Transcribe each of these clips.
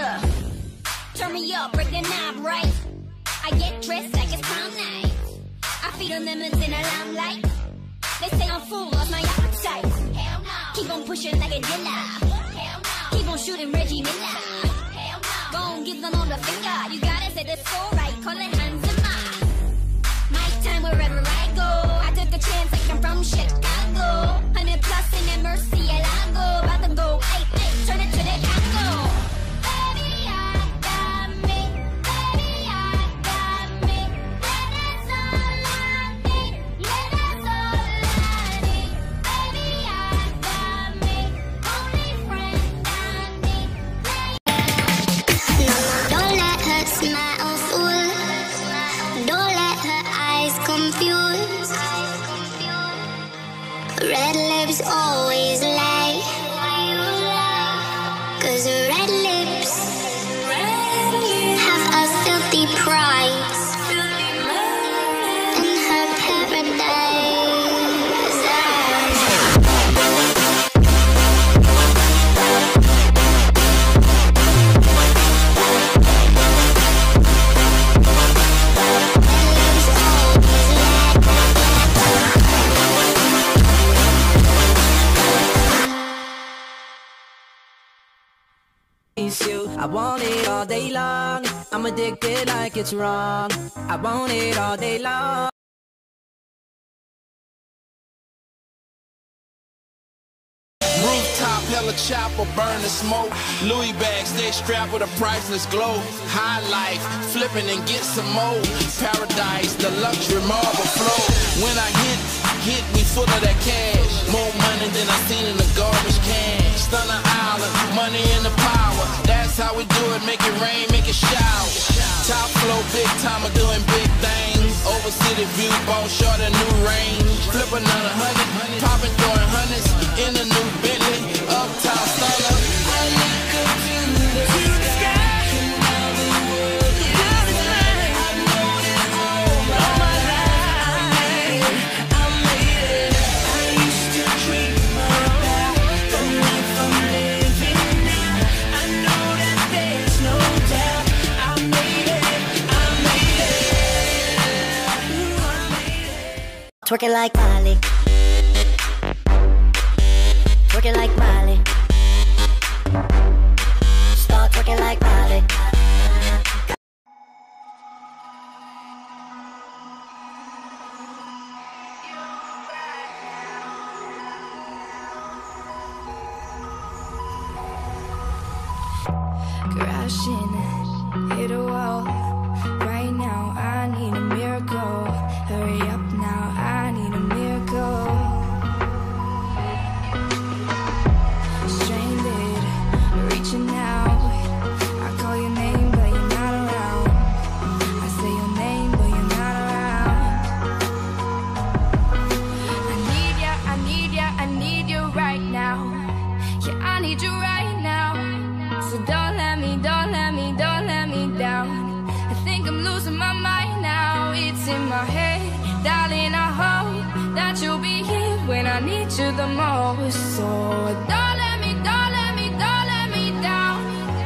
Yeah. Turn me up, break the knob right. I get dressed like it's prom night. I feed on lemons in a limelight. They say I'm full, lost my appetite. Hell no. Keep on pushing like a dealer. Hell no. Keep on shooting Reggie Miller. Hell no. Gon' give them all the finger. You gotta say the soul right, call it hands in mine. My time wherever I go. I took a chance like I'm from Chicago. 100 plus in that Mercy, El Lago. About to go, ay, ay, turn it to the Congo. Red lips always lie, 'cause red lips have a filthy price in her paradise. I want it all day long. I'm addicted like it's wrong. I want it all day long. Rooftop, hella chopper, burn the smoke. Louis bags, stay strapped with a priceless glow. High life, flipping and get some more. Paradise, the luxury marble flow. When I hit me full of that cash. More money than I seen in the garbage can. Stunner Island, money in the power. That's how we do it, make it rain, make it shower. Top flow, big time, doing big things. Over city view, ball short a new range. Flip another 100, popping, throwing hundreds. In a new Bentley, uptown stunner. I look up to the sky, and now the world is mine. I know that all my life I made it. I used to dream about the life I'm living now. I know that there's no doubt I made it. I made it. Ooh, I made it. Twerking like Miley. Twerking like Miley. Start twerking like Miley. Crashing, hit a wall. Right now, I need a miracle. Hurry up now, I need a miracle. Stranded, reaching out. I call your name, but you're not around. I say your name, but you're not around. I need ya, I need ya, I need you right now. Yeah, I need you right now. So don't let me down. I think I'm losing my mind now. It's in my head, darling. I hope that you'll be here when I need you the most. So don't let me down. Don't let me down.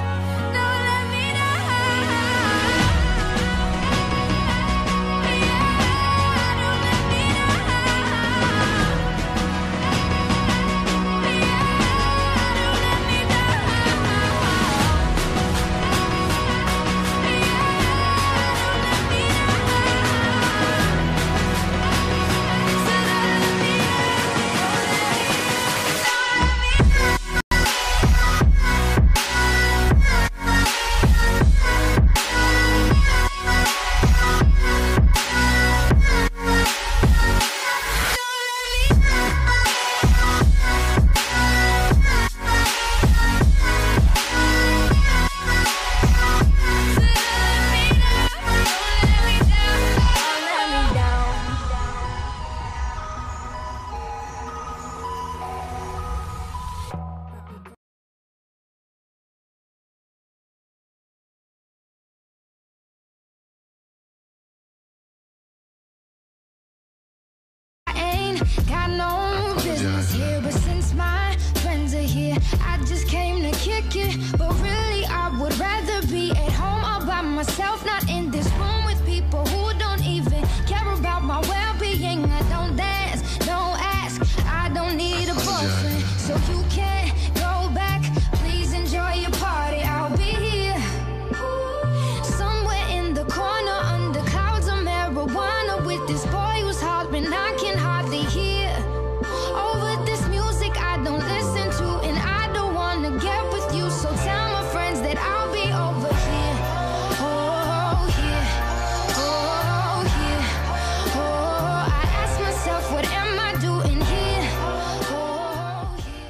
Got no business here, but since my friends are here, I just came to kick it. But really, I would rather myself, not in this room with people who don't even care about my well-being. I don't dance, don't ask, I don't need a boyfriend, so you can't go back. Please enjoy your party, I'll be here somewhere in the corner under clouds of marijuana with this boy who's hollering I can hardly hear. Over this music I don't listen to, and I don't wanna get with you, so tell my friends that I'll be over here. Oh, here, oh, here, oh, I ask myself, what am I doing here? Oh, here.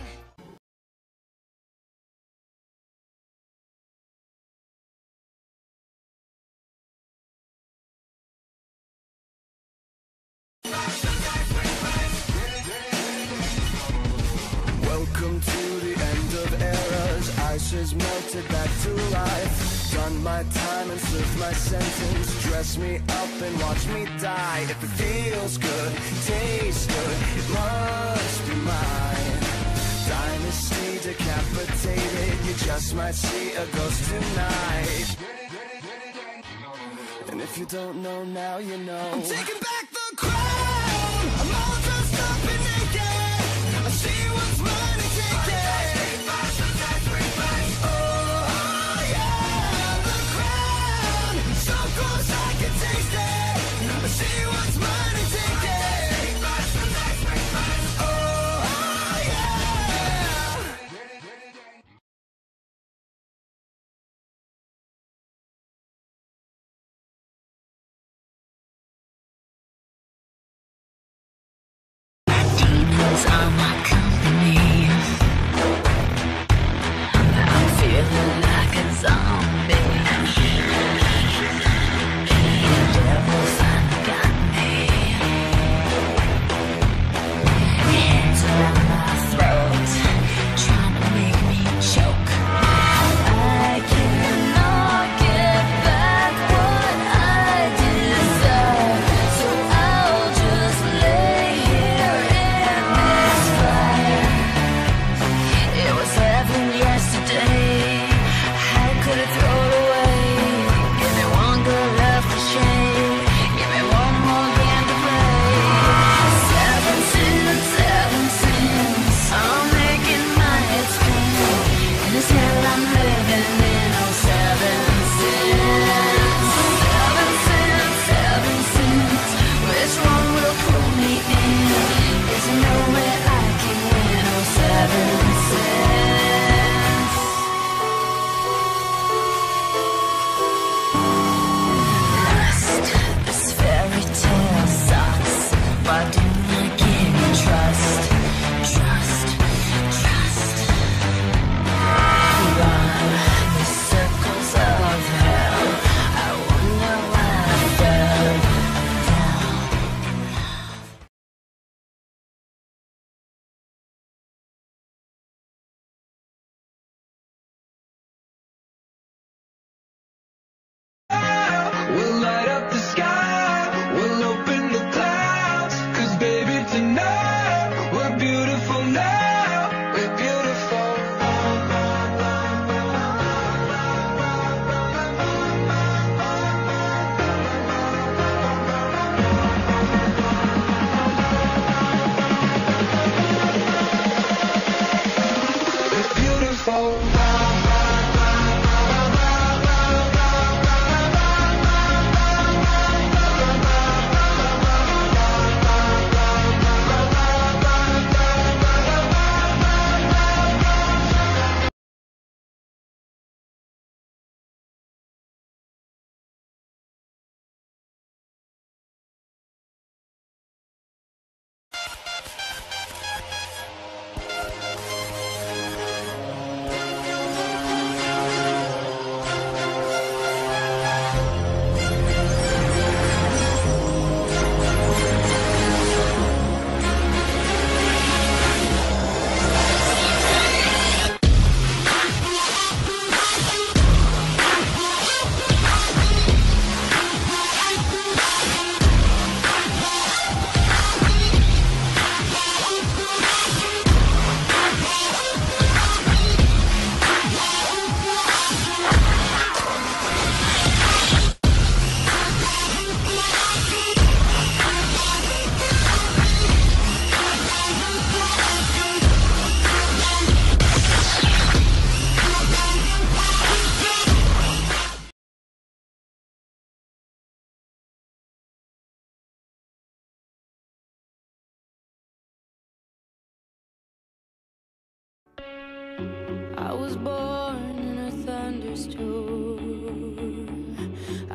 Welcome to the end of eras. Ice is melted back to life. Done my time and served my sentence. Dress me up and watch me die. If it feels good, tastes good, it must be mine. Dynasty decapitated. You just might see a ghost tonight. And if you don't know now, you know. I'm taking back the crown. I'm all dressed up and naked. I see what's mine and take it. Oh, yeah, the crown. So close I can taste it. I see what's mine and take it. Oh, yeah. People's on my company. I'm feeling like a zombie. The devil's got me. Hands around my throat, trying to make me choke. I cannot get back what I deserve, so I'll just lay here in this fight.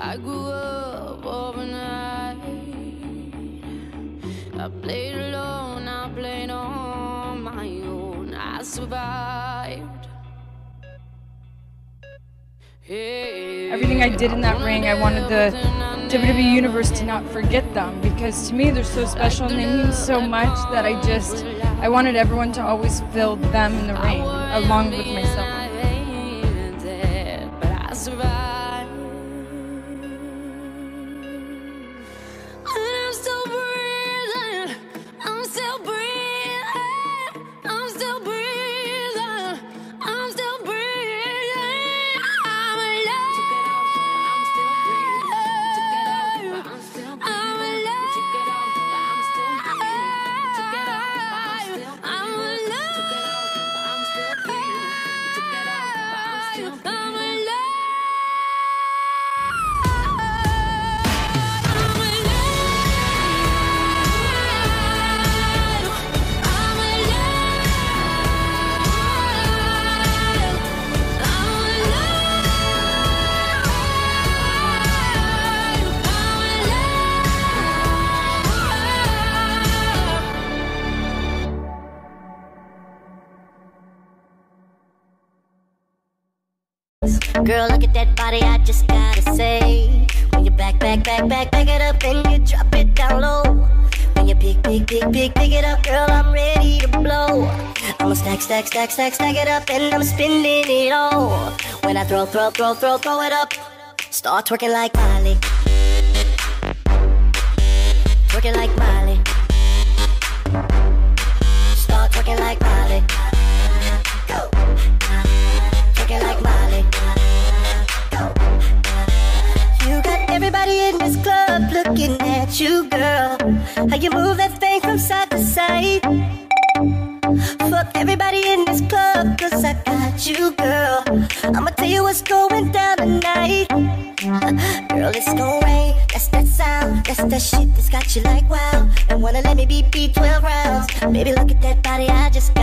I grew up overnight. I played alone, I played on my own. I survived. Everything I did in that ring, I wanted the WWE Universe to not forget them, because to me they're so special and they mean so much that I wanted everyone to always feel them in the ring, along with myself. But I survived. And I'm still breathing, I'm still breathing, I'm still breathing, I'm still breathing. I'm alive, I'm still breathing, I'm still breathing, I'm alive, I'm still breathing, I'm alive, I'm still breathing, I'm alive. Girl, look at that body, I just gotta say. When you back it up and you drop it down low. When you pick it up, girl, I'm ready to blow. I'ma stack it up and I'm spending it all. When I throw it up, start twerking like Miley. Twerking like Miley. Start twerking like Miley. Go. Twerking like Miley. You got everybody in this club looking at you, girl. How you move that thing from side to side. Fuck everybody in this club, cause I got you, girl. I'ma tell you what's going down tonight. Girl, it's gon' rain, that's that sound. That's that shit that's got you like wow. And wanna let me beat 12 rounds. Baby, look at that body, I just got